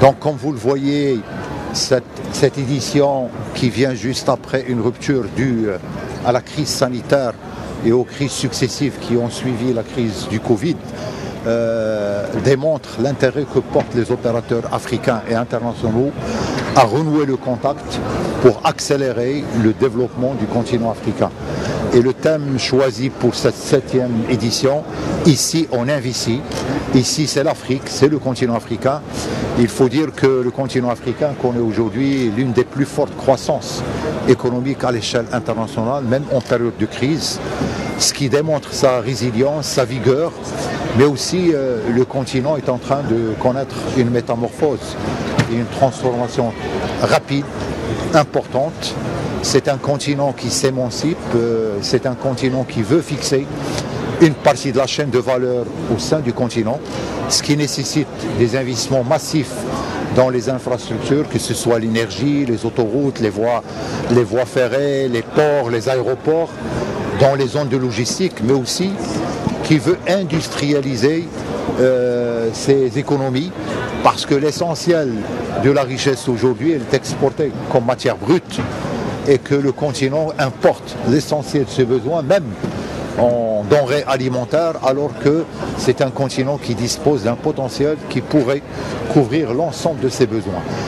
Donc comme vous le voyez, cette édition qui vient juste après une rupture due à la crise sanitaire et aux crises successives qui ont suivi la crise du Covid, démontre l'intérêt que portent les opérateurs africains et internationaux à renouer le contact pour accélérer le développement du continent africain. Et le thème choisi pour cette 7e édition, ici on investit, ici c'est l'Afrique, c'est le continent africain. Il faut dire que le continent africain connaît aujourd'hui l'une des plus fortes croissances économiques à l'échelle internationale, même en période de crise, ce qui démontre sa résilience, sa vigueur, mais aussi le continent est en train de connaître une métamorphose et une transformation rapide, importante. C'est un continent qui s'émancipe, c'est un continent qui veut fixer une partie de la chaîne de valeur au sein du continent, ce qui nécessite des investissements massifs dans les infrastructures, que ce soit l'énergie, les autoroutes, les voies ferrées, les ports, les aéroports, dans les zones de logistique, mais aussi qui veut industrialiser ses économies, parce que l'essentiel de la richesse aujourd'hui est exportée comme matière brute et que le continent importe l'essentiel de ses besoins, même en denrées alimentaires, alors que c'est un continent qui dispose d'un potentiel qui pourrait couvrir l'ensemble de ses besoins.